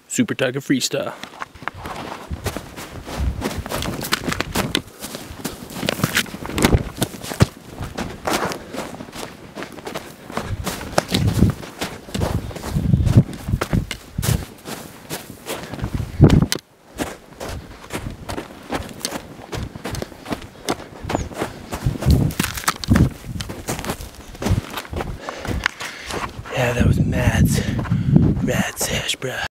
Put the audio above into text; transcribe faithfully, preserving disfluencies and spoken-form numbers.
Super Tiger Freestyle. Yeah, that was mad, mad sash, bruh.